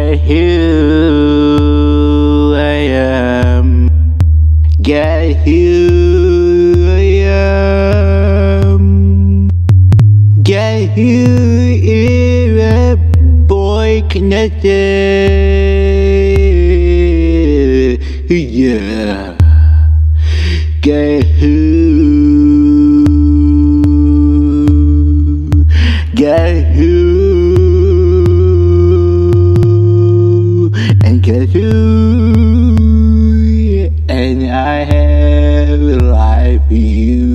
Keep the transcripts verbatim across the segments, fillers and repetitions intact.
Get who I am. Get who I am. Get who is a boy connected. Yeah. Get who. Get who. And get who. And I have a life for you.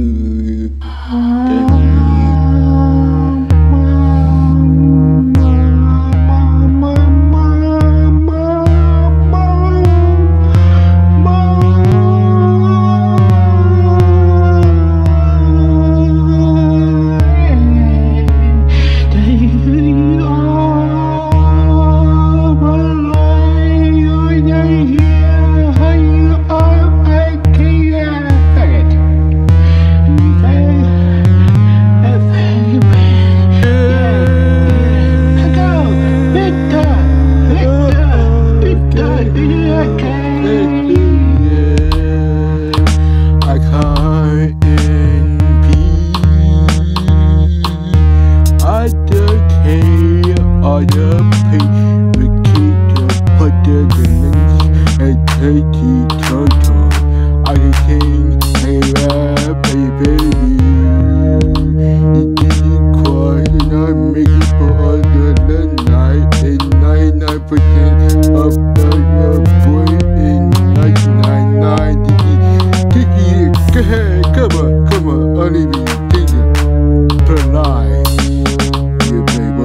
All the pain, we keep the put the links and take the total. I can sing, hey rap, hey baby. You didn't cry and I make it for all the night. And ninety-nine percent of the boy in nineteen ninety-nine. Tiki, go ahead, come on, come on, only me, take it, per lie. Yeah, baby.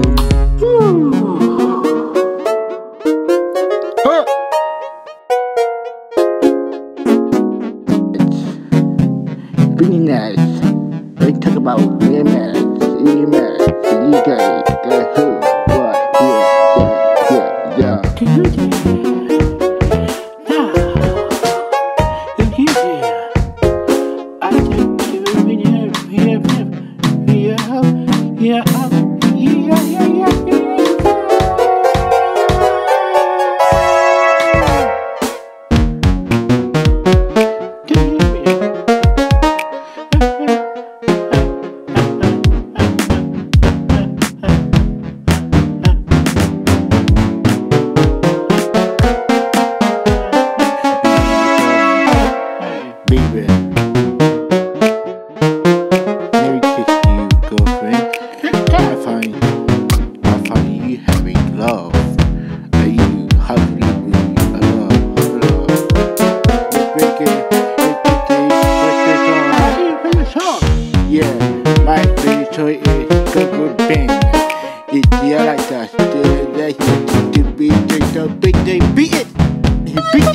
Being nice. Let's talk about being nice. Being nice. You got it. Got who? What? Yeah, yeah, yeah, yeah. Can you do yeah. Can you do I think you really have, yeah, yeah, yeah, yeah, yeah, yeah, yeah. Baby, let me kiss you, girlfriend. I find, I find you having love. Are you happy with love? Love. Let's break it. Let's break it. Yeah, my favorite song is Go-Go Bang. It's yeah like that. That's the beat. The beat. They beat it. He beat it.